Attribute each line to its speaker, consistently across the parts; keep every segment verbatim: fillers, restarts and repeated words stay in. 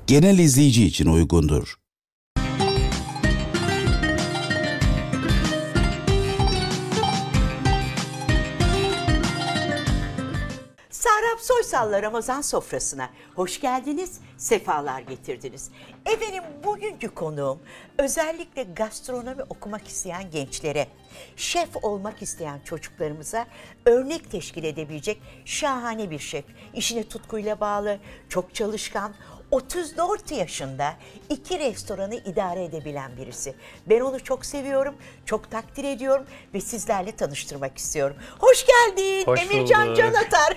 Speaker 1: genel izleyici için uygundur.
Speaker 2: Sahrap Soysal'la Ramazan sofrasına hoş geldiniz, sefalar getirdiniz. Efendim bugünkü konuğum özellikle gastronomi okumak isteyen gençlere, şef olmak isteyen çocuklarımıza örnek teşkil edebilecek şahane bir şef. İşine tutkuyla bağlı, çok çalışkan, otuz dört yaşında iki restoranı idare edebilen birisi. Ben onu çok seviyorum, çok takdir ediyorum ve sizlerle tanıştırmak istiyorum. Hoş geldin
Speaker 3: Hoş
Speaker 2: Emircan
Speaker 3: bulduk.
Speaker 2: Canatar.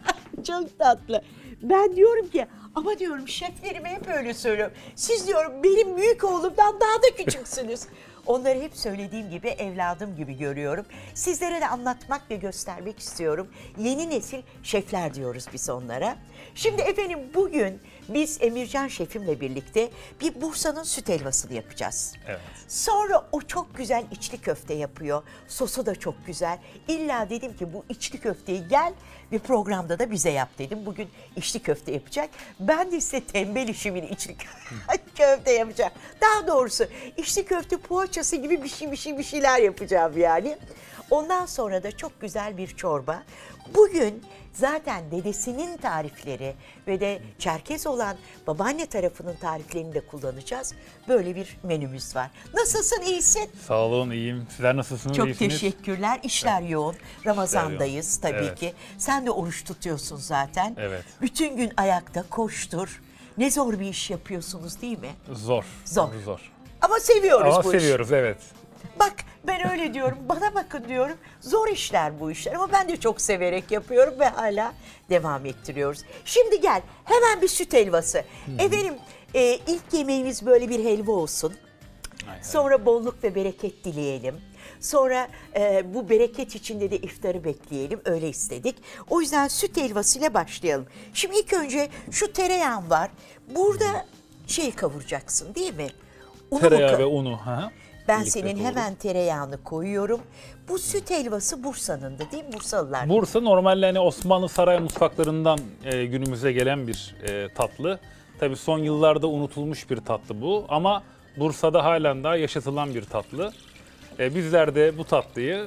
Speaker 2: Çok tatlı. Ben diyorum ki ama diyorum şeflerime hep öyle söylüyorum. Siz diyorum benim büyük oğlumdan daha da küçüksünüz. Onları hep söylediğim gibi evladım gibi görüyorum. Sizlere de anlatmak ve göstermek istiyorum. Yeni nesil şefler diyoruz biz onlara. Şimdi efendim bugün biz Emircan şefimle birlikte bir Bursa'nın süt helvasını yapacağız.
Speaker 3: Evet.
Speaker 2: Sonra o çok güzel içli köfte yapıyor. Sosu da çok güzel. İlla dedim ki bu içli köfteyi gel bir programda da bize yap dedim. Bugün içli köfte yapacak. Ben de size tembel işimin içli köfte yapacağım. Daha doğrusu içli köfte poğaçası gibi bir şey bir şey bir şeyler yapacağım yani. Ondan sonra da çok güzel bir çorba. Bugün zaten dedesinin tarifleri ve de Çerkez olan babaanne tarafının tariflerini de kullanacağız. Böyle bir menümüz var. Nasılsın, iyisin?
Speaker 3: Sağ olun, iyiyim. Sizler nasılsınız?
Speaker 2: Çok
Speaker 3: İyisiniz?
Speaker 2: teşekkürler. İşler
Speaker 3: Evet.
Speaker 2: yoğun. Ramazandayız
Speaker 3: İşler yoğun.
Speaker 2: tabii
Speaker 3: Evet.
Speaker 2: ki. Sen de oruç tutuyorsun zaten.
Speaker 3: Evet.
Speaker 2: Bütün gün ayakta koştur. Ne zor bir iş yapıyorsunuz değil mi?
Speaker 3: Zor.
Speaker 2: Zor.
Speaker 3: Zor.
Speaker 2: Ama seviyoruz
Speaker 3: Ama
Speaker 2: bu işi.
Speaker 3: seviyoruz, evet.
Speaker 2: Bak ben öyle diyorum, bana bakın diyorum, zor işler bu işler ama ben de çok severek yapıyorum ve hala devam ettiriyoruz. Şimdi gel hemen bir süt helvası. Hmm. Efendim e, ilk yemeğimiz böyle bir helva olsun.
Speaker 3: Aynen.
Speaker 2: Sonra bolluk ve bereket dileyelim. Sonra e, bu bereket içinde de iftarı bekleyelim, öyle istedik. O yüzden süt helvasıyla başlayalım. Şimdi ilk önce şu tereyağım var. Burada şey kavuracaksın değil mi? Unu
Speaker 3: Tereyağı
Speaker 2: mu
Speaker 3: ve unu. Hı.
Speaker 2: Ben
Speaker 3: Birlikte
Speaker 2: senin
Speaker 3: doğru.
Speaker 2: hemen tereyağını koyuyorum. Bu süt helvası Bursa'nın da değil mi? Bursalılar.
Speaker 3: Bursa normalde hani Osmanlı saray mutfaklarından e, günümüze gelen bir e, tatlı. Tabii son yıllarda unutulmuş bir tatlı bu ama Bursa'da halen daha yaşatılan bir tatlı. E, bizler de bu tatlıyı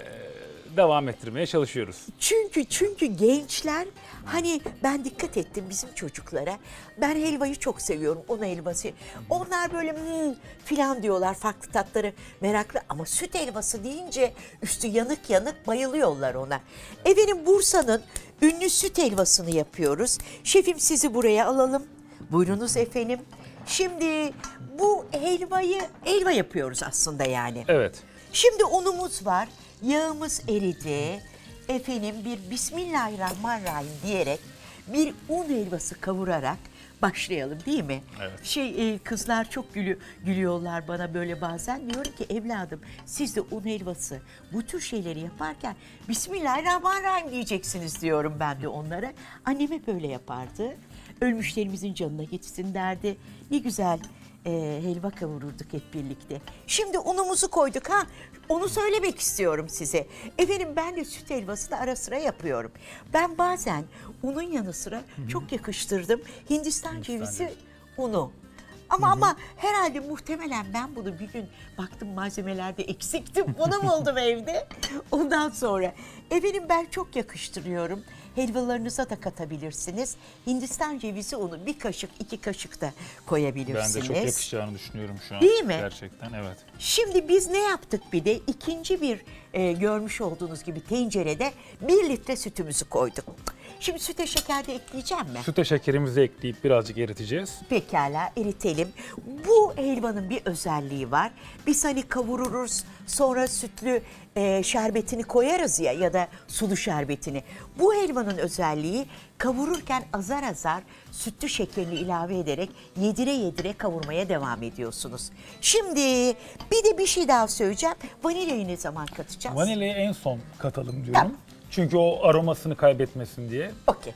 Speaker 3: e, devam ettirmeye çalışıyoruz.
Speaker 2: Çünkü çünkü gençler hani ben dikkat ettim bizim çocuklara. Ben helvayı çok seviyorum, un helvası. Onlar böyle hmm, filan diyorlar, farklı tatları meraklı ama süt helvası deyince üstü yanık yanık bayılıyorlar ona. Efendim Bursa'nın ünlü süt helvasını yapıyoruz. Şefim sizi buraya alalım. Buyurunuz efendim. Şimdi bu helvayı helva yapıyoruz aslında yani.
Speaker 3: Evet.
Speaker 2: Şimdi unumuz var, yağımız eridi. Efendim bir Bismillahirrahmanirrahim diyerek bir un helvası kavurarak başlayalım değil mi?
Speaker 3: Evet.
Speaker 2: Şey e, kızlar çok gülü, gülüyorlar bana böyle bazen. Diyorum ki evladım siz de un helvası bu tür şeyleri yaparken Bismillahirrahmanirrahim diyeceksiniz diyorum ben de onlara. Annem hep öyle yapardı. Ölmüşlerimizin canına gitsin derdi. Ne güzel e, helva kavururduk hep birlikte. Şimdi unumuzu koyduk ha. Onu söylemek istiyorum size. Efendim ben de süt helvasını ara sıra yapıyorum. Ben bazen unun yanı sıra Hı-hı. çok yakıştırdım Hindistan, Hindistan cevizi cevizi. unu. Ama Hı-hı. ama herhalde muhtemelen ben bunu bir gün baktım malzemelerde eksiktim. Ona mı oldum evde? Ondan sonra efendim ben çok yakıştırıyorum. Helvalarınıza da katabilirsiniz. Hindistan cevizi unu bir kaşık, iki kaşık da koyabilirsiniz.
Speaker 3: Ben de çok yakışacağını düşünüyorum şu an.
Speaker 2: Değil mi?
Speaker 3: Gerçekten evet.
Speaker 2: Şimdi biz ne yaptık bir de ikinci bir e, görmüş olduğunuz gibi tencerede bir litre sütümüzü koyduk. Şimdi süte şeker de ekleyeceğim mi?
Speaker 3: Süte şekerimizi ekleyip birazcık eriteceğiz.
Speaker 2: Pekala eritelim. Bu helvanın bir özelliği var. Biz hani kavururuz sonra sütlü e, şerbetini koyarız ya ya da sulu şerbetini. Bu helvanın özelliği kavururken azar azar sütlü şekerini ilave ederek yedire yedire kavurmaya devam ediyorsunuz. Şimdi bir de bir şey daha söyleyeceğim. Vanilyayı ne zaman katacağız?
Speaker 3: Vanilyayı en son katalım diyorum.
Speaker 2: Tamam.
Speaker 3: Çünkü o aromasını kaybetmesin diye.
Speaker 2: Okey.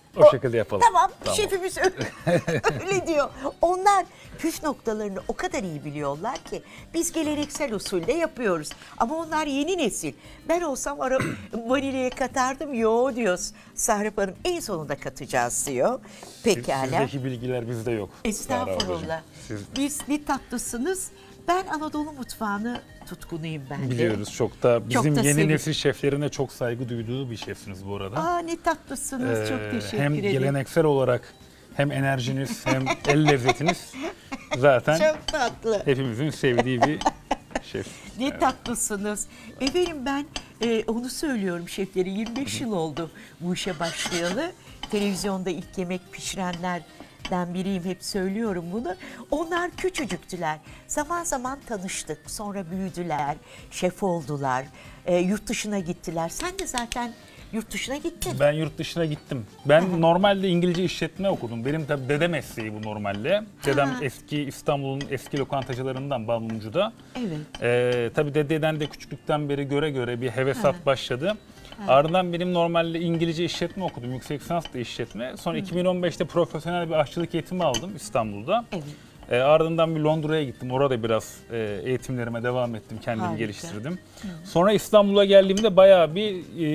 Speaker 3: O şekilde yapalım.
Speaker 2: Tamam,
Speaker 3: Tamam.
Speaker 2: şefimiz öyle, öyle diyor. Onlar püf noktalarını o kadar iyi biliyorlar ki biz geleneksel usulde yapıyoruz. Ama onlar yeni nesil. Ben olsam ara vanilyaya katardım. Yo diyoruz. Sahrap Hanım en sonunda katacağız diyor. Pekala.
Speaker 3: Sizdeki bilgiler bizde yok. Zahra
Speaker 2: Estağfurullah.
Speaker 3: ablacığım. Siz
Speaker 2: Biz ne tatlısınız. Ben Anadolu mutfağını tutkunuyum ben de.
Speaker 3: biliyoruz çok da bizim
Speaker 2: Çok da
Speaker 3: yeni
Speaker 2: seviyorum.
Speaker 3: nesil şeflerine çok saygı duyduğu bir şefsiniz bu arada.
Speaker 2: Aa ne tatlısınız.
Speaker 3: Ee,
Speaker 2: Çok teşekkür
Speaker 3: hem
Speaker 2: ederim.
Speaker 3: geleneksel olarak hem enerjiniz hem el lezzetiniz zaten
Speaker 2: Çok tatlı.
Speaker 3: hepimizin sevdiği bir şef.
Speaker 2: Ne tatlısınız. Efendim ben e, onu söylüyorum şefleri yirmi beş yıl oldu bu işe başlayalı. Televizyonda ilk yemek pişirenlerden biriyim, hep söylüyorum bunu. Onlar küçücüktüler. Zaman zaman tanıştık. Sonra büyüdüler, şef oldular. E, yurt dışına gittiler. Sen de zaten yurt dışına gittin.
Speaker 3: Ben yurt dışına gittim. Ben normalde İngilizce işletme okudum. Benim tabii dede mesleği bu normalde. Dedem
Speaker 2: Ha.
Speaker 3: eski İstanbul'un eski lokantacılarından Balmumcu'da.
Speaker 2: Evet.
Speaker 3: Ee, tabii dededen de küçüklükten beri göre göre bir hevesat başladı. Ardından benim normalde İngilizce işletme okudum. Yüksek lisans da işletme. Sonra iki bin on beşte profesyonel bir aşçılık eğitimi aldım İstanbul'da.
Speaker 2: Evet.
Speaker 3: E, ardından bir Londra'ya gittim. Orada biraz e, eğitimlerime devam ettim. Kendimi
Speaker 2: Harika.
Speaker 3: geliştirdim. Sonra İstanbul'a geldiğimde bayağı bir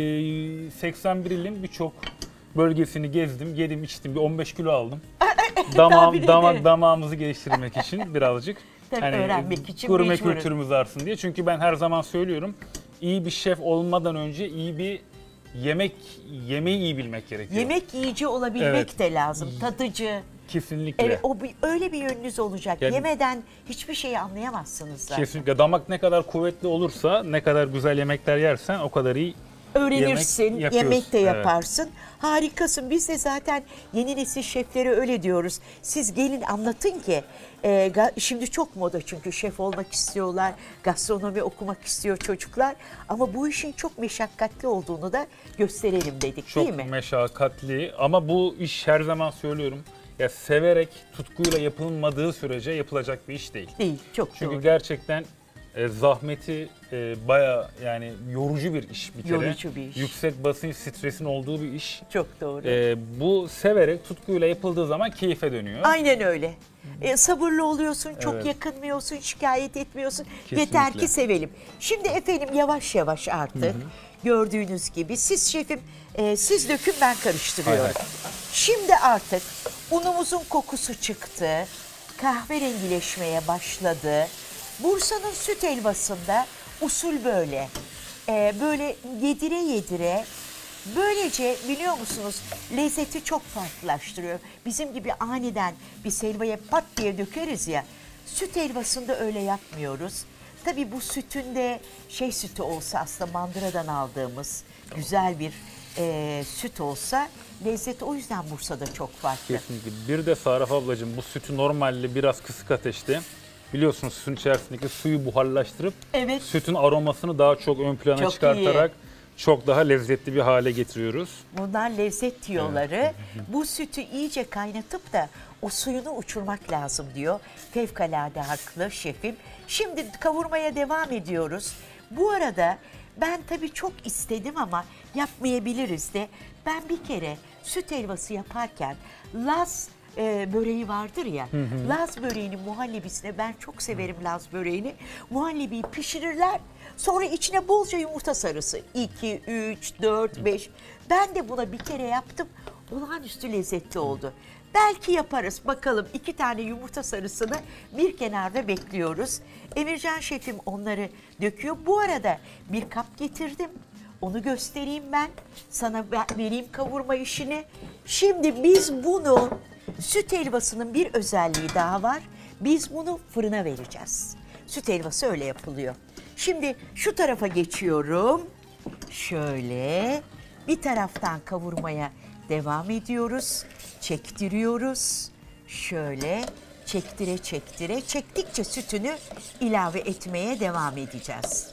Speaker 3: e, seksen bir ilin birçok bölgesini gezdim. Yedim, içtim. Bir on beş kilo aldım.
Speaker 2: Tahmin
Speaker 3: Damağım,
Speaker 2: ederim.
Speaker 3: damak damağımızı geliştirmek için birazcık.
Speaker 2: Tabii öğrenmek için
Speaker 3: gurme
Speaker 2: mecburuz.
Speaker 3: kültürümüz artsın diye. Çünkü ben her zaman söylüyorum. İyi bir şef olmadan önce iyi bir yemek yemeği iyi bilmek gerekiyor.
Speaker 2: Yemek yiyici olabilmek
Speaker 3: Evet.
Speaker 2: de lazım. Tadıcı.
Speaker 3: Kesinlikle.
Speaker 2: Evet, o bir, öyle bir yönünüz olacak.
Speaker 3: Yani-
Speaker 2: Yemeden hiçbir şeyi anlayamazsınız zaten.
Speaker 3: Kesinlikle. Damak ne kadar kuvvetli olursa, ne kadar güzel yemekler yersen o kadar iyi.
Speaker 2: Öğrenirsin,
Speaker 3: yemek
Speaker 2: yemek,
Speaker 3: yapıyoruz.
Speaker 2: de
Speaker 3: Evet.
Speaker 2: yaparsın. Harikasın. Biz de zaten yeni nesil şeflere öyle diyoruz. Siz gelin anlatın ki, e, ga- şimdi çok moda çünkü şef olmak istiyorlar, gastronomi okumak istiyor çocuklar. Ama bu işin çok meşakkatli olduğunu da gösterelim dedik,
Speaker 3: Çok
Speaker 2: değil mi?
Speaker 3: meşakkatli ama bu iş her zaman söylüyorum. Ya severek, tutkuyla yapılmadığı sürece yapılacak bir iş değil.
Speaker 2: Değil, çok
Speaker 3: Çünkü
Speaker 2: doğru.
Speaker 3: gerçekten e, zahmeti e, baya yani yorucu bir iş bir kere.
Speaker 2: Yorucu bir iş.
Speaker 3: Yüksek basınç, stresin olduğu bir iş.
Speaker 2: Çok doğru.
Speaker 3: E, bu severek, tutkuyla yapıldığı zaman keyfe dönüyor.
Speaker 2: Aynen öyle. E, sabırlı oluyorsun, çok
Speaker 3: Evet.
Speaker 2: yakınmıyorsun, şikayet etmiyorsun.
Speaker 3: Kesinlikle.
Speaker 2: Yeter ki sevelim. Şimdi efendim yavaş yavaş artık gördüğünüz gibi siz şefim, e, siz dökün, ben karıştırıyorum.
Speaker 3: Hay hay.
Speaker 2: Şimdi artık unumuzun kokusu çıktı, kahverengileşmeye başladı. Bursa'nın süt helvasında usul böyle. E, böyle yedire yedire. Böylece biliyor musunuz lezzeti çok farklılaştırıyor. Bizim gibi aniden bir helvaya pat diye dökeriz ya. Süt helvasında öyle yapmıyoruz. Tabii bu sütünde şey sütü olsa, aslında mandıradan aldığımız güzel bir e, süt olsa lezzet o yüzden Bursa'da çok farklı.
Speaker 3: Kesinlikle. Bir de Saraf ablacığım bu sütü normalde biraz kısık ateşte biliyorsunuz sütün içerisindeki suyu buharlaştırıp
Speaker 2: Evet.
Speaker 3: sütün aromasını daha çok ön plana
Speaker 2: Çok
Speaker 3: çıkartarak çok daha lezzetli bir hale getiriyoruz.
Speaker 2: Bunlar lezzet tiyoları. Bu sütü iyice kaynatıp da o suyunu uçurmak lazım diyor. Fevkalade haklı şefim. Şimdi kavurmaya devam ediyoruz. Bu arada ben tabii çok istedim ama yapmayabiliriz de. Ben bir kere süt helvası yaparken Laz e, böreği vardır ya. Laz böreğinin muhallebisine, ben çok severim Laz böreğini. Muhallebiyi pişirirler. Sonra içine bolca yumurta sarısı. iki, üç, dört, beş. Ben de buna bir kere yaptım. Olağanüstü lezzetli oldu. Belki yaparız. Bakalım, iki tane yumurta sarısını bir kenarda bekliyoruz. Emircan şefim onları döküyor. Bu arada bir kap getirdim. Onu göstereyim ben. Sana vereyim kavurma işini. Şimdi biz bunu, süt helvasının bir özelliği daha var. Biz bunu fırına vereceğiz. Süt helvası öyle yapılıyor. Şimdi şu tarafa geçiyorum. Şöyle bir taraftan kavurmaya devam ediyoruz. Çektiriyoruz. Şöyle çektire çektire, çektikçe sütünü ilave etmeye devam edeceğiz.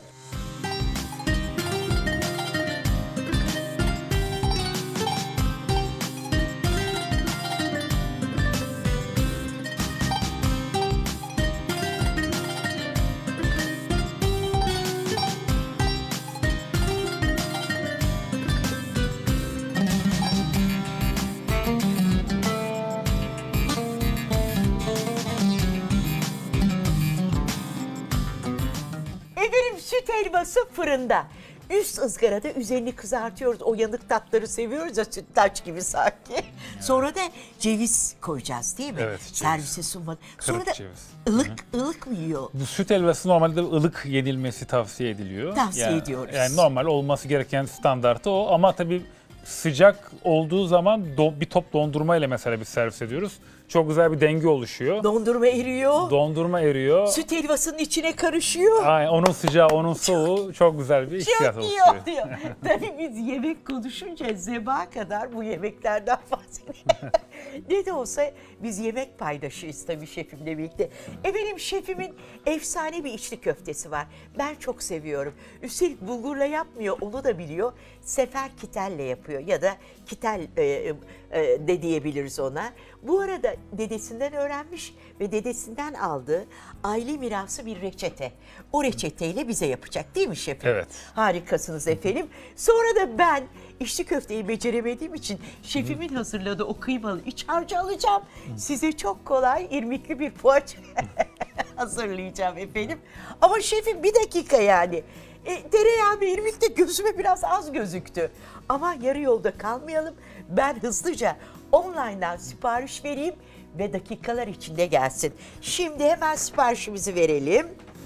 Speaker 2: Süt helvası fırında. Üst ızgarada üzerini kızartıyoruz. O yanık tatları seviyoruz ya, sütlaç gibi sanki. Evet. Sonra da ceviz koyacağız değil mi?
Speaker 3: Evet, ceviz.
Speaker 2: Servise sunmadı. Sonra
Speaker 3: Kırık
Speaker 2: da
Speaker 3: ceviz.
Speaker 2: ılık Hı-hı. ılık mı yiyor?
Speaker 3: Bu süt helvası normalde ılık yenilmesi tavsiye ediliyor.
Speaker 2: Tavsiye
Speaker 3: yani,
Speaker 2: ediyoruz.
Speaker 3: Yani normal olması gereken standartı o ama tabii sıcak olduğu zaman do, bir top dondurma ile mesela biz servis ediyoruz. Çok güzel bir denge oluşuyor.
Speaker 2: Dondurma eriyor.
Speaker 3: Dondurma eriyor.
Speaker 2: Süt helvasının içine karışıyor.
Speaker 3: Aynen, onun sıcağı, onun soğuğu çok, çok güzel bir hissiyat oluşturuyor.
Speaker 2: Çok iyi oluyor. Tabii biz yemek konuşunca zebaha kadar bu yemeklerden bahsedelim. Ne de olsa biz yemek paydaşıyız tabii şefimle birlikte. E benim şefimin efsane bir içli köftesi var. Ben çok seviyorum. Üstelik bulgurla yapmıyor, onu da biliyor. Sefer kitelle yapıyor ya da kitel e, e, de diyebiliriz ona. Bu arada dedesinden öğrenmiş ve dedesinden aldığı aile mirası bir reçete. O reçeteyle bize yapacak değil mi şefim?
Speaker 3: Evet.
Speaker 2: Harikasınız efendim. Sonra da ben içli köfteyi beceremediğim için şefimin hazırladığı o kıymalı iç harcı alacağım. Size çok kolay irmikli bir poğaça hazırlayacağım efendim. Ama şefim bir dakika yani. E, tereyağı ve irmik de gözüme biraz az gözüktü. Ama yarı yolda kalmayalım. Ben hızlıca online'dan sipariş vereyim ve dakikalar içinde gelsin. Şimdi hemen siparişimizi verelim.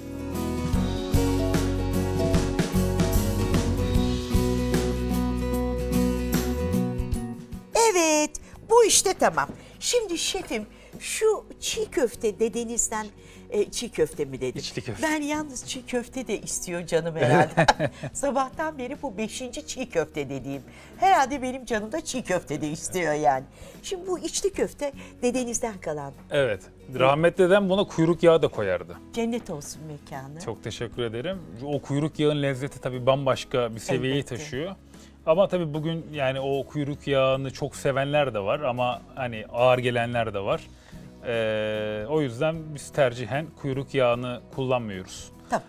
Speaker 2: Evet, bu işte tamam. Şimdi şefim şu çiğ köfte dedenizden e, çiğ köfte mi dedim?
Speaker 3: İçli köfte.
Speaker 2: Ben yalnız çiğ köfte de istiyor canım herhalde. Sabahtan beri bu beşinci çiğ köfte dediğim. Herhalde benim canım da çiğ köfte de istiyor yani. Şimdi bu içli köfte dedenizden kalan.
Speaker 3: Evet. Rahmetli dedem buna kuyruk yağı da koyardı.
Speaker 2: Cennet olsun mekanı.
Speaker 3: Çok teşekkür ederim. O kuyruk yağın lezzeti tabii bambaşka bir seviyeyi
Speaker 2: Elbette.
Speaker 3: taşıyor. Ama tabii bugün yani o kuyruk yağını çok sevenler de var ama hani ağır gelenler de var. Ee, o yüzden biz tercihen kuyruk yağını kullanmıyoruz.
Speaker 2: Tamam.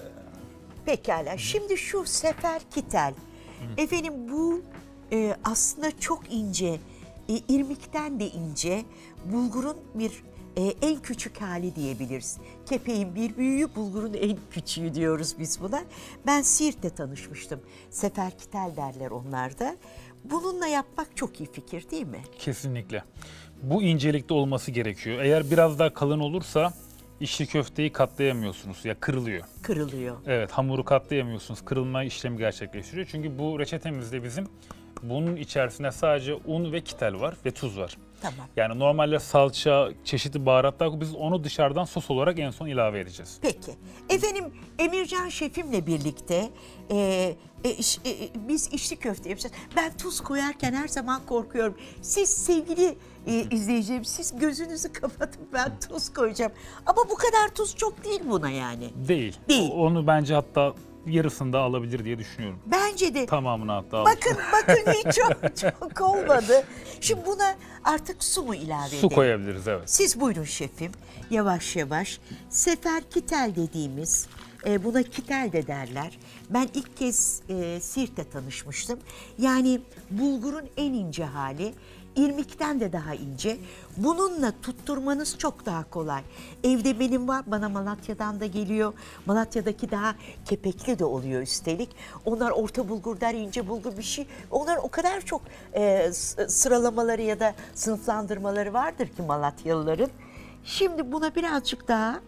Speaker 2: Pekala. Şimdi şu sefer kitel. Efendim bu e, aslında çok ince, e, irmikten de ince, bulgurun bir e, en küçük hali diyebiliriz. Kepeğin bir büyüğü, bulgurun en küçüğü diyoruz biz buna. Ben Siirt'te tanışmıştım. Sefer kitel derler onlar da. Bununla yapmak çok iyi fikir değil mi?
Speaker 3: Kesinlikle. Bu incelikte olması gerekiyor. Eğer biraz daha kalın olursa içli köfteyi katlayamıyorsunuz ya kırılıyor.
Speaker 2: Kırılıyor.
Speaker 3: Evet, hamuru katlayamıyorsunuz. Kırılma işlemi gerçekleştiriyor. Çünkü bu reçetemizde bizim bunun içerisinde sadece un ve kitel var ve tuz var.
Speaker 2: Tamam.
Speaker 3: Yani normalde salça, çeşitli baharatlar biz onu dışarıdan sos olarak en son ilave edeceğiz.
Speaker 2: Peki. Efendim Emircan şefimle birlikte e, e, iş- e, biz içli köfte yapacağız. Ben tuz koyarken her zaman korkuyorum. Siz sevgili e, izleyicilerim, siz gözünüzü kapatın, ben tuz koyacağım. Ama bu kadar tuz çok değil buna yani.
Speaker 3: Değil.
Speaker 2: Değil.
Speaker 3: O- Onu bence hatta yarısını da alabilir diye düşünüyorum.
Speaker 2: Bence de.
Speaker 3: Tamamını hatta
Speaker 2: Bakın bakın hiç çok, çok olmadı. Şimdi buna artık su mu ilave edelim?
Speaker 3: su koyabiliriz, evet.
Speaker 2: Siz buyurun şefim. Yavaş yavaş. Sefer kitel dediğimiz, e, buna kitel de derler. Ben ilk kez e, Siirt'te tanışmıştım. Yani bulgurun en ince hali. İrmikten de daha ince. Bununla tutturmanız çok daha kolay. Evde benim var, bana Malatya'dan da geliyor. Malatya'daki daha kepekli de oluyor üstelik. Onlar orta bulgur der, ince bulgur bir şey. Onların o kadar çok e, sıralamaları ya da sınıflandırmaları vardır ki Malatyalıların. Şimdi buna birazcık daha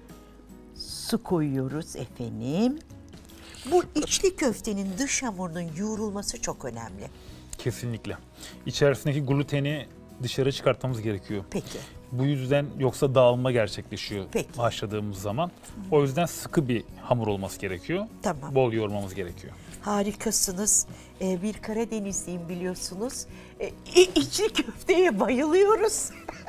Speaker 2: su koyuyoruz efendim. Bu içli köftenin dış hamurunun yoğrulması çok önemli.
Speaker 3: Kesinlikle. İçerisindeki gluteni dışarı çıkartmamız gerekiyor.
Speaker 2: Peki.
Speaker 3: Bu yüzden yoksa dağılma gerçekleşiyor
Speaker 2: Peki.
Speaker 3: haşladığımız zaman. O yüzden sıkı bir hamur olması gerekiyor.
Speaker 2: Tamam.
Speaker 3: Bol yoğurmamız gerekiyor.
Speaker 2: Harikasınız. Ee, bir Karadenizliyim biliyorsunuz. Ee, içli köfteye bayılıyoruz.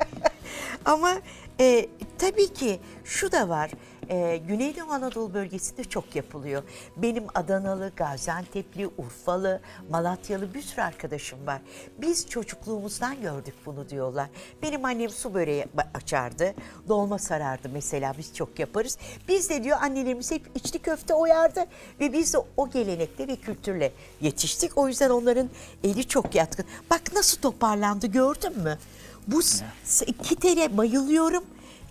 Speaker 2: Ama e, tabii ki şu da var. E, Güneydoğu Anadolu bölgesinde çok yapılıyor. Benim Adanalı, Gaziantep'li, Urfalı, Malatyalı bir sürü arkadaşım var. Biz çocukluğumuzdan gördük bunu diyorlar. Benim annem su böreği açardı, dolma sarardı mesela, biz çok yaparız. Biz de diyor annelerimiz hep içli köfte oyardı ve biz de o gelenekle ve kültürle yetiştik. O yüzden onların eli çok yatkın. Bak nasıl toparlandı, gördün mü? Bu s- kitele bayılıyorum.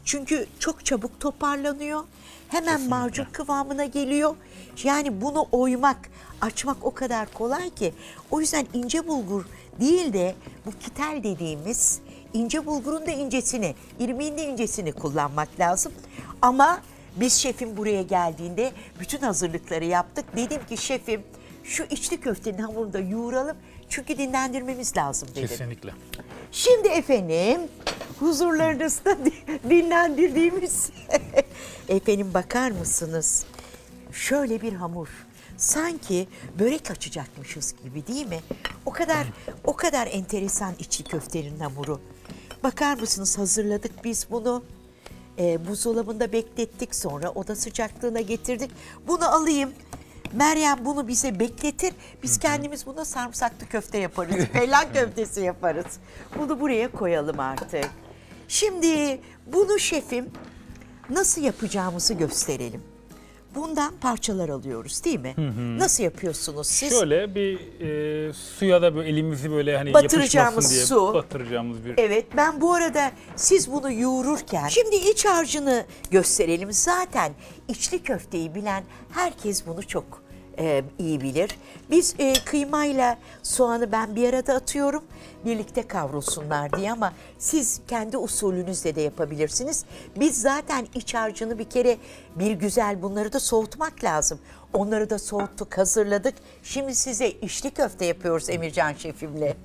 Speaker 2: Çünkü çok çabuk toparlanıyor. Hemen
Speaker 3: Kesinlikle.
Speaker 2: macun kıvamına geliyor. Yani bunu oymak, açmak o kadar kolay ki. O yüzden ince bulgur değil de bu kitel dediğimiz ince bulgurun da incesini, irmiğin de incesini kullanmak lazım. Ama biz şefim buraya geldiğinde bütün hazırlıkları yaptık. Dedim ki şefim şu içli köftenin hamurunu da yoğuralım. Çünkü dinlendirmemiz lazım dedim.
Speaker 3: Kesinlikle.
Speaker 2: Şimdi efendim huzurlarınızda dinlendirdiğimiz efendim bakar mısınız? Şöyle bir hamur. Sanki börek açacakmışız gibi değil mi? O kadar o kadar enteresan içli köftenin hamuru. Bakar mısınız hazırladık biz bunu. E, buzdolabında beklettik, sonra oda sıcaklığına getirdik. Bunu alayım. Meryem bunu bize bekletir. Biz kendimiz buna sarımsaklı köfte yaparız. Fellah köftesi yaparız. Bunu buraya koyalım artık. Şimdi bunu şefim nasıl yapacağımızı gösterelim. Bundan parçalar alıyoruz değil mi? Hı hı. Nasıl yapıyorsunuz siz?
Speaker 3: Şöyle bir e, suya da böyle elimizi böyle hani
Speaker 2: batıracağımız
Speaker 3: yapışmasın diye
Speaker 2: su.
Speaker 3: batıracağımız bir...
Speaker 2: Evet, ben bu arada siz bunu yoğururken şimdi iç harcını gösterelim. Zaten içli köfteyi bilen herkes bunu çok e, iyi bilir. Biz e, kıymayla soğanı ben bir arada atıyorum. Birlikte kavrulsunlar diye ama siz kendi usulünüzle de yapabilirsiniz. Biz zaten iç harcını bir kere bir güzel bunları da soğutmak lazım. Onları da soğuttuk, hazırladık. Şimdi size içli köfte yapıyoruz Emircan şefimle.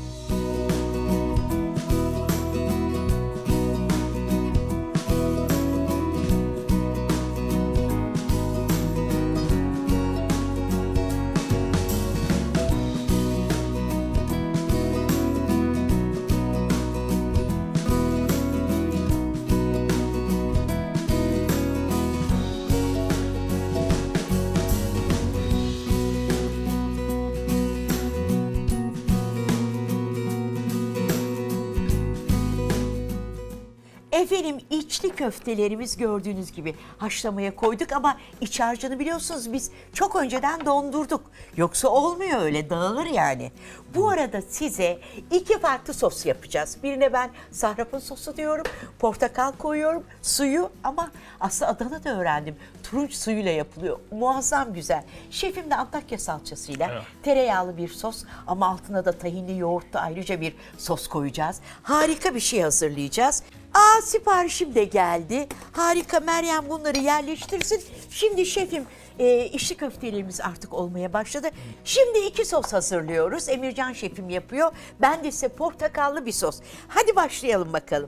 Speaker 2: Efendim içli köftelerimiz gördüğünüz gibi haşlamaya koyduk ama iç harcını biliyorsunuz biz çok önceden dondurduk. Yoksa olmuyor öyle, dağılır yani. Bu arada size iki farklı sos yapacağız. Birine ben sarrafın sosu diyorum, portakal koyuyorum, suyu ama aslında Adana'da öğrendim. Turunç suyuyla yapılıyor. Muazzam güzel. Şefim de Antakya salçasıyla
Speaker 3: Evet.
Speaker 2: tereyağlı bir sos ama altına da tahinli yoğurtlu ayrıca bir sos koyacağız. Harika bir şey hazırlayacağız. Aa siparişim de geldi. Harika, Meryem bunları yerleştirsin. Şimdi şefim e, içli köftelerimiz artık olmaya başladı. Şimdi iki sos hazırlıyoruz. Emircan şefim yapıyor. Ben de size portakallı bir sos. Hadi başlayalım bakalım.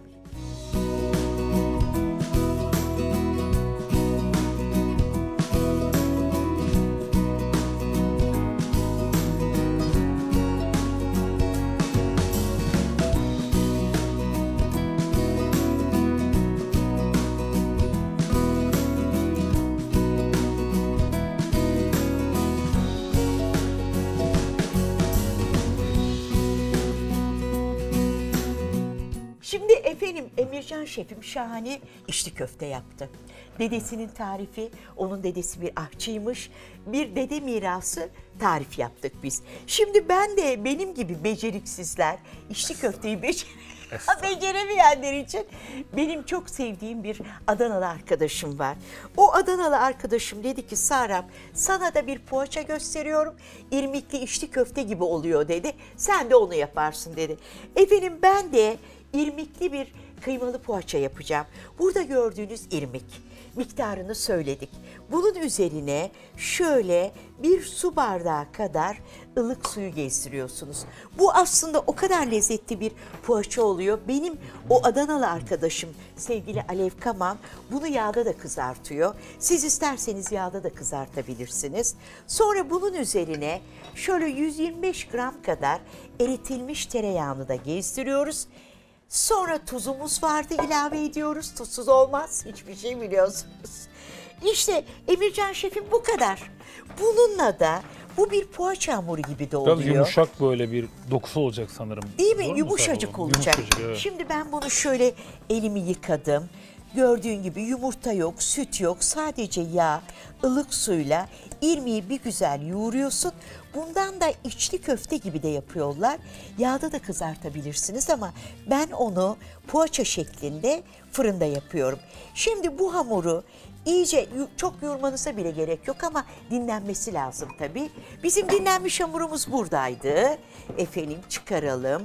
Speaker 2: Şimdi efendim Emircan şefim şahane içli köfte yaptı. Dedesinin tarifi, onun dedesi bir aşçıymış. Bir dede mirası tarif yaptık biz. Şimdi ben de benim gibi beceriksizler içli köfteyi becer beceremeyenler için benim çok sevdiğim bir Adanalı arkadaşım var. O Adanalı arkadaşım dedi ki Saram sana da bir poğaça gösteriyorum. İrmikli içli köfte gibi oluyor dedi. Sen de onu yaparsın dedi. Efendim ben de irmikli bir kıymalı poğaça yapacağım. Burada gördüğünüz irmik miktarını söyledik. Bunun üzerine şöyle bir su bardağı kadar ılık suyu gezdiriyorsunuz. Bu aslında o kadar lezzetli bir poğaça oluyor. Benim o Adanalı arkadaşım sevgili Alev Kaman bunu yağda da kızartıyor. Siz isterseniz yağda da kızartabilirsiniz. Sonra bunun üzerine şöyle yüz yirmi beş gram kadar eritilmiş tereyağını da gezdiriyoruz. Sonra tuzumuz vardı ilave ediyoruz. Tuzsuz olmaz hiçbir şey biliyorsunuz. İşte Emircan şefim bu kadar. Bununla da bu bir poğaça hamuru gibi de oluyor.
Speaker 3: Biraz yumuşak böyle bir dokusu olacak sanırım.
Speaker 2: Değil mi?
Speaker 3: Doğru mu
Speaker 2: Yumuşacık
Speaker 3: Serap Hanım?
Speaker 2: olacak.
Speaker 3: Yumuşacık, evet.
Speaker 2: Şimdi ben bunu şöyle elimi yıkadım. Gördüğün gibi yumurta yok, süt yok. Sadece yağ, ılık suyla irmiği bir güzel yoğuruyorsun. Bundan da içli köfte gibi de yapıyorlar. Yağda da kızartabilirsiniz ama ben onu poğaça şeklinde fırında yapıyorum. Şimdi bu hamuru iyice çok yoğurmanıza bile gerek yok ama dinlenmesi lazım tabii. Bizim dinlenmiş hamurumuz buradaydı. Efendim çıkaralım.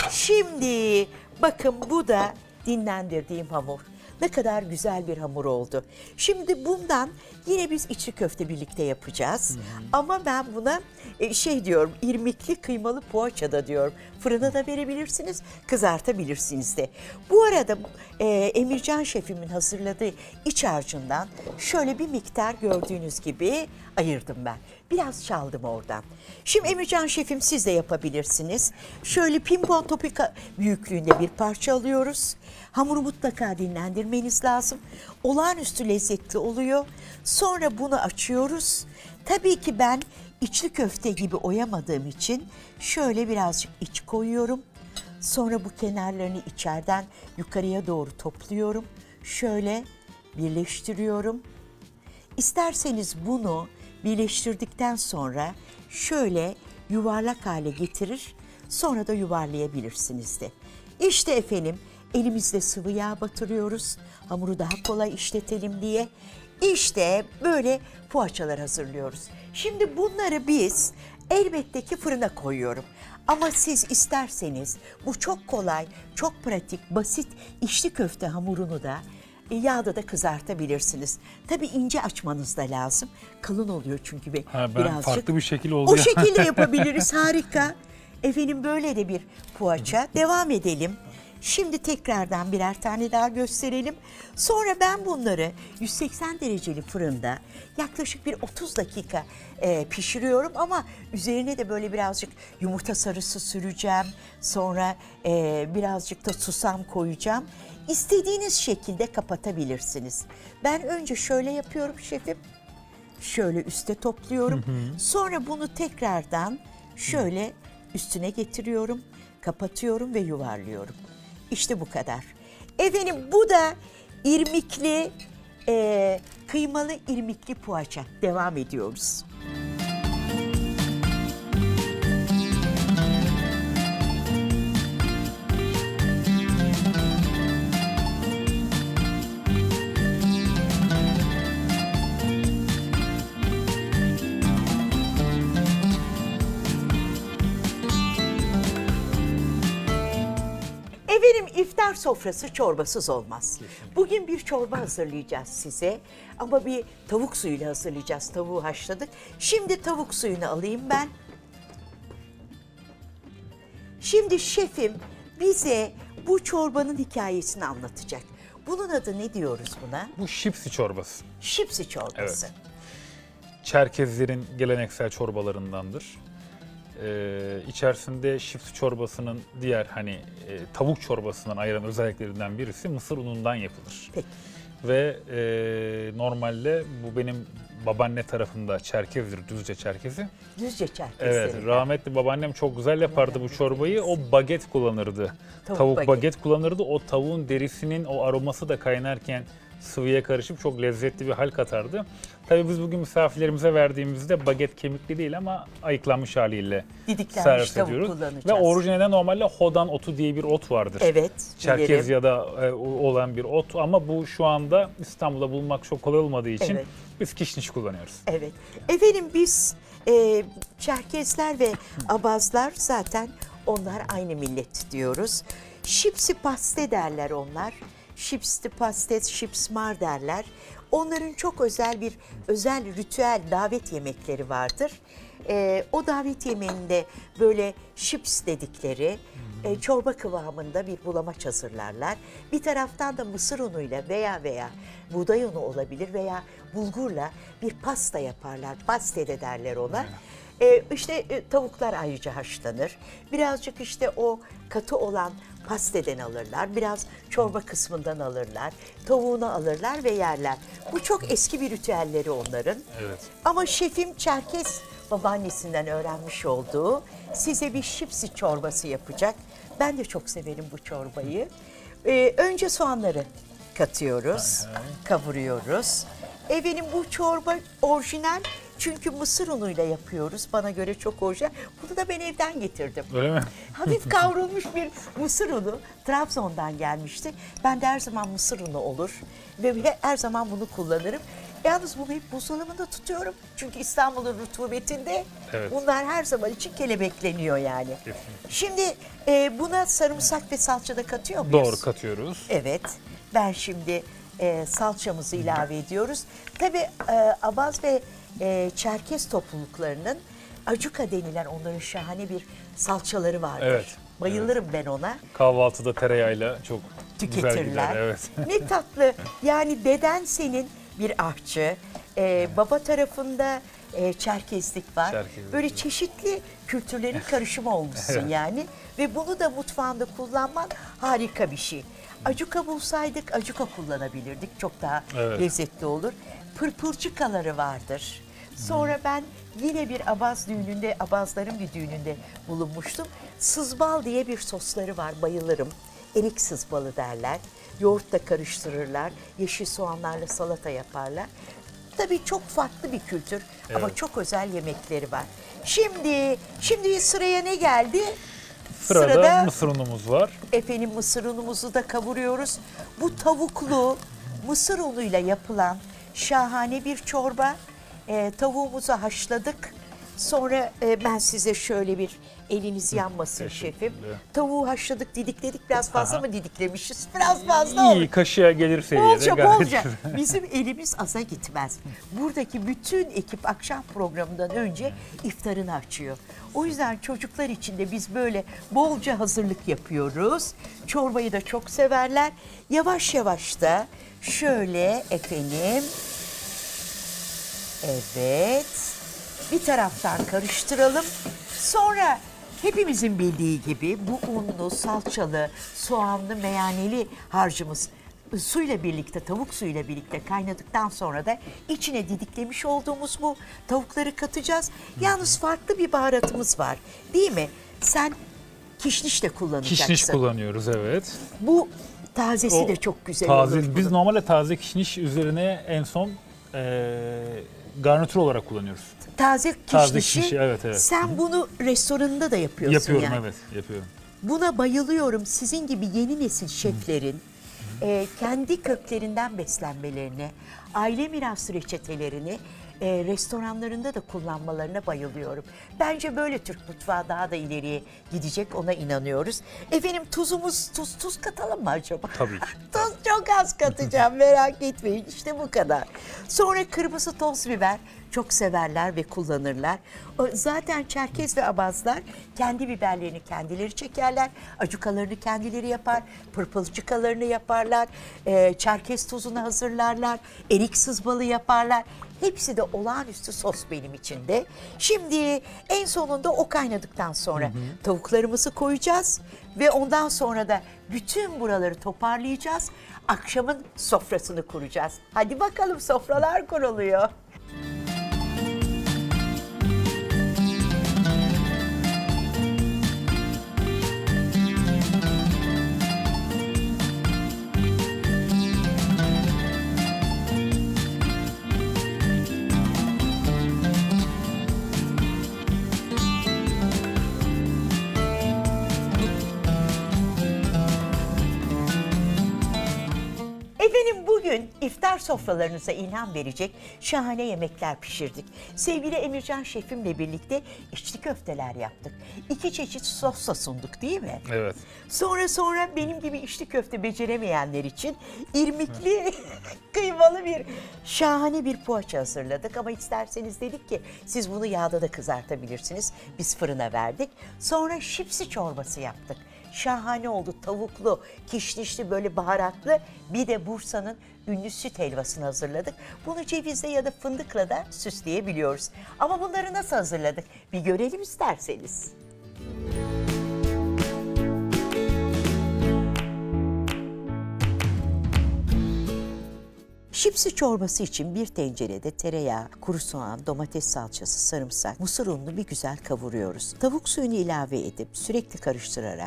Speaker 2: Şimdi bakın bu da dinlendirdiğim hamur. Ne kadar güzel bir hamur oldu. Şimdi bundan yine biz içli köfte birlikte yapacağız. Hı-hı. Ama ben buna şey diyorum, irmikli kıymalı poğaça da diyorum. Fırına da verebilirsiniz, kızartabilirsiniz de. Bu arada e, Emircan şefimin hazırladığı iç harcından şöyle bir miktar gördüğünüz gibi ayırdım ben. Biraz çaldım oradan. Şimdi Emircan şefim siz de yapabilirsiniz. Şöyle pimpon topu büyüklüğünde bir parça alıyoruz. Hamuru mutlaka dinlendirmeniz lazım. Olağanüstü lezzetli oluyor. Sonra bunu açıyoruz. Tabii ki ben içli köfte gibi oyamadığım için şöyle birazcık iç koyuyorum. Sonra bu kenarlarını içeriden yukarıya doğru topluyorum. Şöyle birleştiriyorum. İsterseniz bunu birleştirdikten sonra şöyle yuvarlak hale getirir. Sonra da yuvarlayabilirsiniz de. İşte efendim elimizde sıvı yağ batırıyoruz. Hamuru daha kolay işletelim diye. İşte böyle poğaçalar hazırlıyoruz. Şimdi bunları biz elbette ki fırına koyuyorum. Ama siz isterseniz bu çok kolay, çok pratik, basit içli köfte hamurunu da yağda da kızartabilirsiniz. Tabii ince açmanız da lazım. Kalın oluyor çünkü bir,
Speaker 3: ha, ben
Speaker 2: birazcık.
Speaker 3: Farklı bir şekil oldu
Speaker 2: O
Speaker 3: ya.
Speaker 2: şekilde yapabiliriz, harika. Efendim böyle de bir poğaça. Devam edelim. Şimdi tekrardan birer tane daha gösterelim. Sonra ben bunları yüz seksen dereceli fırında yaklaşık bir otuz dakika e, pişiriyorum ama üzerine de böyle birazcık yumurta sarısı süreceğim. Sonra e, birazcık da susam koyacağım. İstediğiniz şekilde kapatabilirsiniz. Ben önce şöyle yapıyorum şefim. Şöyle üste topluyorum. Hı hı. Sonra bunu tekrardan şöyle üstüne getiriyorum. Kapatıyorum ve yuvarlıyorum. İşte bu kadar. Efendim bu da irmikli, e, kıymalı irmikli poğaça. Devam ediyoruz. Efendim iftar sofrası çorbasız olmaz. Bugün bir çorba hazırlayacağız size ama bir tavuk suyuyla hazırlayacağız. Tavuğu haşladık. Şimdi tavuk suyunu alayım ben. Şimdi şefim bize bu çorbanın hikayesini anlatacak. Bunun adı ne diyoruz buna?
Speaker 3: Bu şipsi çorbası.
Speaker 2: Şipsi çorbası.
Speaker 3: Evet. Çerkezlerin geleneksel çorbalarındandır. Ee, içerisinde şipsi çorbasının diğer hani e, tavuk çorbasından ayıran özelliklerinden birisi mısır unundan yapılır.
Speaker 2: Peki.
Speaker 3: Ve e, normalde bu benim babaanne tarafında Çerkezdir, Düzce Çerkezi.
Speaker 2: Düzce Çerkezi.
Speaker 3: Evet, rahmetli babaannem çok güzel yapardı bu çorbayı. O baget kullanırdı.
Speaker 2: Tavuk,
Speaker 3: Tavuk
Speaker 2: baget.
Speaker 3: baget kullanırdı. O tavuğun derisinin o aroması da kaynarken sıvıya karışıp çok lezzetli bir hal katardı. Tabii biz bugün misafirlerimize verdiğimizde baget kemikli değil ama ayıklanmış haliyle servis ediyoruz. Ve orijinalde normalde hodan otu diye bir ot vardır.
Speaker 2: Evet.
Speaker 3: Çerkezya'da e, olan bir ot ama bu şu anda İstanbul'da bulmak çok kolay olmadığı için evet. Biz kişniş kullanıyoruz.
Speaker 2: Evet. Efendim biz e, Çerkezler ve Abazlar zaten onlar aynı millet diyoruz. Şipsi paste derler onlar. Şipsti pastes, şipsmar derler. Onların çok özel bir özel ritüel davet yemekleri vardır. Ee, o davet yemeğinde böyle şips dedikleri e, çorba kıvamında bir bulamaç hazırlarlar. Bir taraftan da mısır unuyla veya veya buğday unu olabilir veya bulgurla bir pasta yaparlar. Paste de derler ona. Ee, işte e, tavuklar ayrıca haşlanır. Birazcık işte o katı olan pasteden alırlar. Biraz çorba kısmından alırlar. Tavuğunu alırlar ve yerler. Bu çok eski bir ritüelleri onların.
Speaker 3: Evet.
Speaker 2: Ama şefim Çerkez babaannesinden öğrenmiş olduğu size bir şipsi çorbası yapacak. Ben de çok severim bu çorbayı. Ee, önce soğanları katıyoruz, kavuruyoruz. Efendim bu çorba orijinal Çünkü mısır unuyla yapıyoruz. Bana göre çok orijinal. Bunu da ben evden getirdim.
Speaker 3: Öyle mi?
Speaker 2: Hafif kavrulmuş bir mısır unu Trabzon'dan gelmişti. Ben de her zaman mısır unu olur ve her zaman bunu kullanırım. Yalnız bunu hep buzdolabında tutuyorum. Çünkü İstanbul'un rutubetinde
Speaker 3: Evet.
Speaker 2: bunlar her zaman için kelebekleniyor yani.
Speaker 3: Kesinlikle.
Speaker 2: Şimdi e, buna sarımsak ve salça da katıyor muyuz?
Speaker 3: Doğru, katıyoruz.
Speaker 2: Evet. Ben şimdi e, salçamızı ilave ediyoruz. Tabii e, Abaz ve e, Çerkez topluluklarının acuka denilen onların şahane bir salçaları vardır.
Speaker 3: Evet,
Speaker 2: Bayılırım ben ona.
Speaker 3: Kahvaltıda tereyağıyla çok güzel
Speaker 2: Tüketirler.
Speaker 3: gider. Evet.
Speaker 2: Ne tatlı. Yani deden senin bir ahçı. Ee, baba tarafında e, Çerkezlik var.
Speaker 3: Çerkezlik,
Speaker 2: Böyle
Speaker 3: evet.
Speaker 2: çeşitli kültürlerin karışımı olmuşsun
Speaker 3: Evet.
Speaker 2: yani. Ve bunu da mutfağında kullanman harika bir şey. Acuka bulsaydık acuka kullanabilirdik. Çok daha
Speaker 3: Evet.
Speaker 2: lezzetli olur. Pırpırcıkaları vardır. Sonra ben yine bir Abaz düğününde, Abazların bir düğününde bulunmuştum. Sızbal diye bir sosları var, bayılırım. Erik sızbalı derler. Yoğurtla karıştırırlar. Yeşil soğanlarla salata yaparlar. Tabii çok farklı bir kültür ama
Speaker 3: Evet.
Speaker 2: çok özel yemekleri var. Şimdi, şimdi sıraya ne geldi?
Speaker 3: Sırada, mısır unumuz var.
Speaker 2: Efendim mısır unumuzu da kavuruyoruz. Bu tavuklu mısır unuyla yapılan şahane bir çorba. Ee, tavuğumuzu haşladık. Sonra e, ben size şöyle bir eliniz yanmasın şefim.
Speaker 3: teşekkürler.
Speaker 2: Tavuğu haşladık, didikledik. Biraz fazla mı didiklemişiz? Biraz fazla oldu.
Speaker 3: İyi, kaşığa gelir seviyede.
Speaker 2: Bolca
Speaker 3: gayet
Speaker 2: bolca.
Speaker 3: güzel.
Speaker 2: Bizim elimiz aza gitmez. Buradaki bütün ekip akşam programından önce iftarını açıyor. O yüzden çocuklar için de biz böyle bolca hazırlık yapıyoruz. Çorbayı da çok severler. Yavaş yavaş da şöyle efendim. Evet. Bir taraftan karıştıralım. Sonra hepimizin bildiği gibi bu unlu, salçalı, soğanlı, meyaneli harcımız suyla birlikte, tavuk suyuyla birlikte kaynadıktan sonra da içine didiklemiş olduğumuz bu tavukları katacağız. Yalnız farklı bir baharatımız var, değil mi? Sen kişniş de kullanacaksın.
Speaker 3: Kişniş kullanıyoruz, evet.
Speaker 2: Bu tazesi
Speaker 3: O
Speaker 2: de çok güzel
Speaker 3: taze,
Speaker 2: olur.
Speaker 3: Biz
Speaker 2: bunun.
Speaker 3: normalde taze kişniş üzerine en son eee garnitür olarak kullanıyoruz.
Speaker 2: Taze kişnişi,
Speaker 3: Taze kişnişi, evet, evet.
Speaker 2: sen bunu restoranında da yapıyorsun
Speaker 3: Yapıyorum,
Speaker 2: yani.
Speaker 3: evet, yapıyorum.
Speaker 2: Buna bayılıyorum. Sizin gibi yeni nesil şeflerin e, kendi köklerinden beslenmelerini, aile mirası reçetelerini e, restoranlarında da kullanmalarına bayılıyorum. Bence böyle Türk mutfağı daha da ileriye gidecek, ona inanıyoruz. Efendim tuzumuz, tuz tuz katalım mı acaba?
Speaker 3: Tabii ki.
Speaker 2: Tuz çok az katacağım, merak etmeyin. İşte bu kadar. Sonra kırmızı toz biber çok severler ve kullanırlar. O, zaten Çerkez ve Abazlar kendi biberlerini kendileri çekerler. Acukalarını kendileri yapar. Pırpılcıkalarını yaparlar. E, Çerkez tozunu hazırlarlar. Erik sızbalı yaparlar. Hepsi de olağanüstü sos benim için de. Şimdi en sonunda o kaynadıktan sonra hı hı. tavuklarımızı koyacağız. Ve ondan sonra da bütün buraları toparlayacağız. Akşamın sofrasını kuracağız. Hadi bakalım, sofralar kuruluyor. Efendim bugün iftar sofralarınıza ilham verecek şahane yemekler pişirdik. Sevgili Emircan şefimle birlikte içli köfteler yaptık. İki çeşit sosla sunduk, değil mi?
Speaker 3: Evet.
Speaker 2: Sonra sonra benim gibi içli köfte beceremeyenler için irmikli kıymalı bir şahane bir poğaça hazırladık. Ama isterseniz dedik ki siz bunu yağda da kızartabilirsiniz. Biz fırına verdik. Sonra şipsi çorbası yaptık. Şahane oldu. Tavuklu, kişnişli, böyle baharatlı. Bir de Bursa'nın ünlü süt helvasını hazırladık. Bunu cevizle ya da fındıkla da süsleyebiliyoruz. Ama bunları nasıl hazırladık? Bir görelim isterseniz. Şipsi çorbası için bir tencerede tereyağı, kuru soğan, domates salçası, sarımsak, mısır ununu bir güzel kavuruyoruz. Tavuk suyunu ilave edip sürekli karıştırarak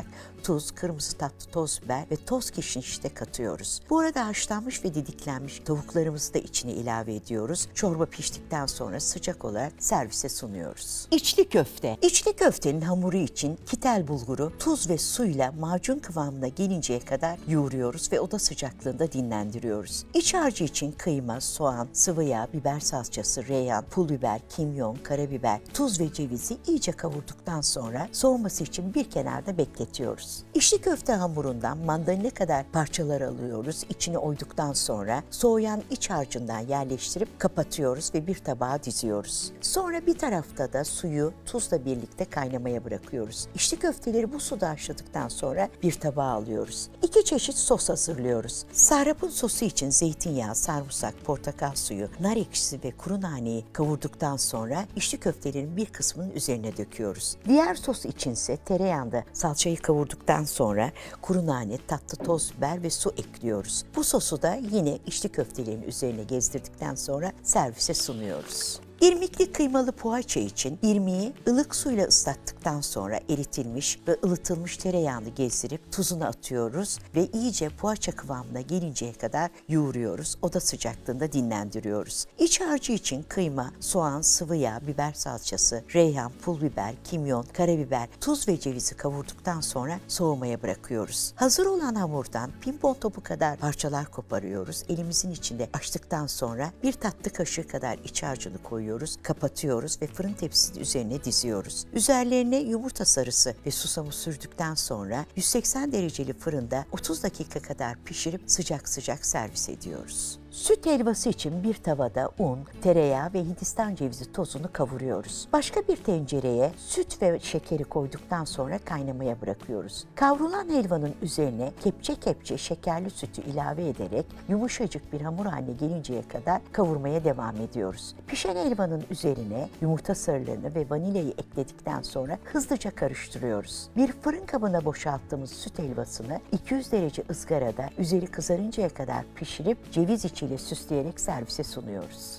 Speaker 2: tuz, kırmızı tatlı toz biber ve toz kişniş de katıyoruz. Bu arada haşlanmış ve didiklenmiş tavuklarımızı da içine ilave ediyoruz. Çorba piştikten sonra sıcak olarak servise sunuyoruz. İçli köfte. İçli köftenin hamuru için kitel bulguru tuz ve suyla macun kıvamına gelinceye kadar yoğuruyoruz ve oda sıcaklığında dinlendiriyoruz. İç harcı için kıyma, soğan, sıvı yağ, biber salçası, reyhan, pul biber, kimyon, karabiber, tuz ve cevizi iyice kavurduktan sonra soğuması için bir kenarda bekletiyoruz. İçli köfte hamurundan mandalina kadar parçalar alıyoruz. İçine oyduktan sonra soğuyan iç harcından yerleştirip kapatıyoruz ve bir tabağa diziyoruz. Sonra bir tarafta da suyu tuzla birlikte kaynamaya bırakıyoruz. İçli köfteleri bu suda haşladıktan sonra bir tabağa alıyoruz. İki çeşit sos hazırlıyoruz. Sarapın sosu için zeytinyağı, sarımsak, portakal suyu, nar ekşisi ve kuru naneyi kavurduktan sonra içli köftelerin bir kısmının üzerine döküyoruz. Diğer sos içinse tereyağında salçayı kavurduktan sonra kuru nane, tatlı toz biber ve su ekliyoruz. Bu sosu da yine içli köftelerin üzerine gezdirdikten sonra servise sunuyoruz. İrmikli kıymalı poğaça için irmiği ılık suyla ıslattıktan sonra eritilmiş ve ılıtılmış tereyağını gezdirip tuzunu atıyoruz ve iyice poğaça kıvamına gelinceye kadar yoğuruyoruz. Oda sıcaklığında dinlendiriyoruz. İç harcı için kıyma, soğan, sıvı yağ, biber salçası, reyhan, pul biber, kimyon, karabiber, tuz ve cevizi kavurduktan sonra soğumaya bırakıyoruz. Hazır olan hamurdan pimpon topu kadar parçalar koparıyoruz. Elimizin içinde açtıktan sonra bir tatlı kaşığı kadar iç harcını koyuyoruz. Kapatıyoruz ve fırın tepsisinin üzerine diziyoruz. Üzerlerine yumurta sarısı ve susamı sürdükten sonra yüz seksen dereceli fırında otuz dakika kadar pişirip sıcak sıcak servis ediyoruz. Süt helvası için bir tavada un, tereyağı ve Hindistan cevizi tozunu kavuruyoruz. Başka bir tencereye süt ve şekeri koyduktan sonra kaynamaya bırakıyoruz. Kavrulan helvanın üzerine kepçe kepçe şekerli sütü ilave ederek yumuşacık bir hamur haline gelinceye kadar kavurmaya devam ediyoruz. Pişen helvanın üzerine yumurta sarılarını ve vanilyayı ekledikten sonra hızlıca karıştırıyoruz. Bir fırın kabına boşalttığımız süt helvasını iki yüz derece ızgarada üzeri kızarıncaya kadar pişirip ceviz içi ile süsleyerek servise sunuyoruz.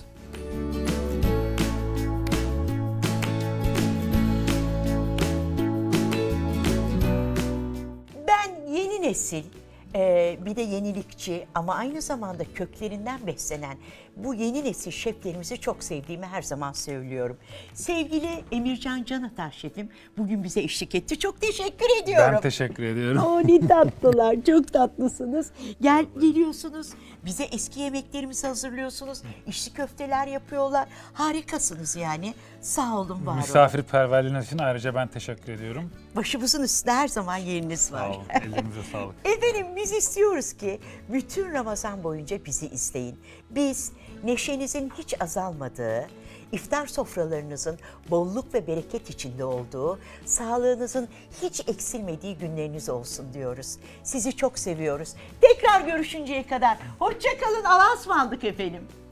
Speaker 2: Ben yeni nesil, e, bir de yenilikçi ama aynı zamanda köklerinden beslenen bu yeni nesil şeflerimizi çok sevdiğimi her zaman söylüyorum. Sevgili Emircan Canatar şefim bugün bize eşlik etti. Çok teşekkür ediyorum.
Speaker 3: Ben teşekkür ediyorum.
Speaker 2: O ne tatlılar, çok tatlısınız. Gel geliyorsunuz, bize eski yemeklerimizi hazırlıyorsunuz. İçli köfteler yapıyorlar. Harikasınız yani. Sağ olun, var olun.
Speaker 3: Misafirperverliğiniz için ayrıca ben teşekkür ediyorum.
Speaker 2: Başımızın üstünde her zaman yeriniz var.
Speaker 3: Sağ olun, ellerinize sağlık.
Speaker 2: Efendim biz istiyoruz ki bütün Ramazan boyunca bizi izleyin. Biz neşenizin hiç azalmadığı, iftar sofralarınızın bolluk ve bereket içinde olduğu, sağlığınızın hiç eksilmediği günleriniz olsun diyoruz. Sizi çok seviyoruz. Tekrar görüşünceye kadar hoşça kalın, Allah'a ısmarladık efendim.